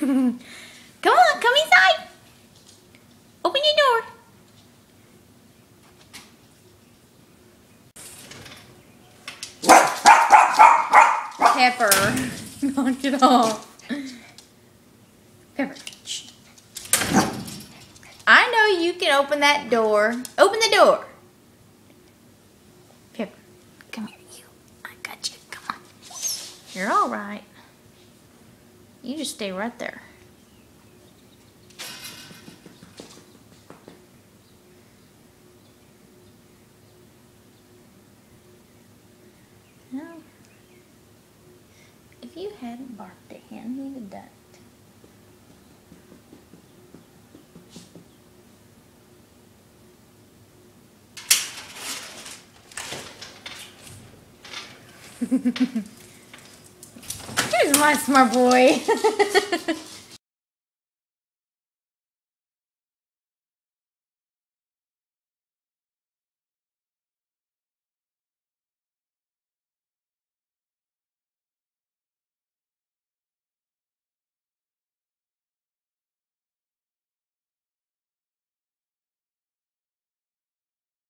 Come on, come inside. Open your door. Pepper, knock it off. Pepper, shh. I know you can open that door. Open the door. Pepper, come here, you. I got you. Come on. You're all right. You just stay right there. Now, if you hadn't barked at him, he'd have done it. Here's my smart boy.